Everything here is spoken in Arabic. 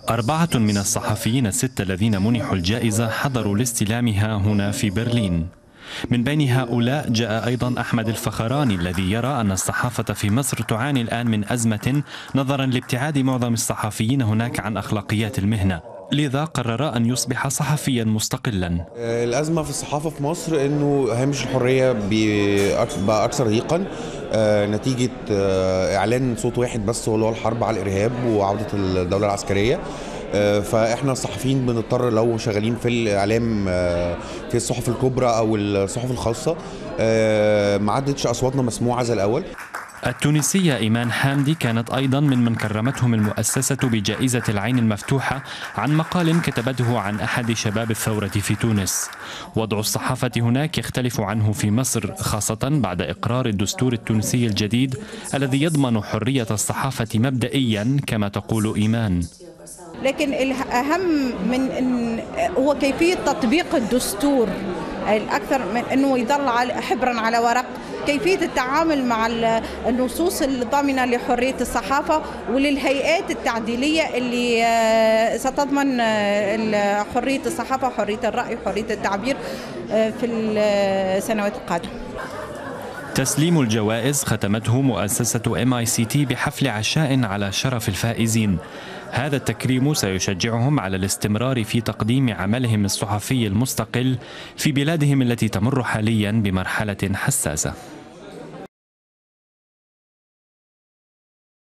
4 من الصحفيين ال6 الذين منحوا الجائزة حضروا لاستلامها هنا في برلين. من بين هؤلاء جاء أيضا أحمد الفخراني الذي يرى أن الصحافة في مصر تعاني الآن من أزمة نظرا لابتعاد معظم الصحفيين هناك عن أخلاقيات المهنة، لذا قرر أن يصبح صحفيا مستقلا. الأزمة في الصحافة في مصر أنه هامش الحرية بقى أكثر ضيقا نتيجة إعلان صوت واحد بس هو الحرب على الإرهاب وعودة الدولة العسكرية. فإحنا الصحفيين بنضطر لو شغالين في الإعلام في الصحف الكبرى أو الصحف الخاصة ما عادتش أصواتنا مسموعة زي الأول. التونسية إيمان حامدي كانت أيضا من كرمتهم المؤسسة بجائزة العين المفتوحة عن مقال كتبته عن أحد شباب الثورة في تونس. وضع الصحافة هناك يختلف عنه في مصر، خاصة بعد إقرار الدستور التونسي الجديد الذي يضمن حرية الصحافة مبدئيا كما تقول إيمان. لكن الأهم من هو كيفية تطبيق الدستور، الأكثر من أنه يظل حبرا على ورق، كيفية التعامل مع النصوص الضامنة لحرية الصحافة وللهيئات التعديلية اللي ستضمن حرية الصحافة، حرية الرأي، حرية التعبير في السنوات القادمة. تسليم الجوائز ختمته مؤسسة MICT بحفل عشاء على شرف الفائزين. هذا التكريم سيشجعهم على الاستمرار في تقديم عملهم الصحفي المستقل في بلادهم التي تمر حاليا بمرحلة حساسة.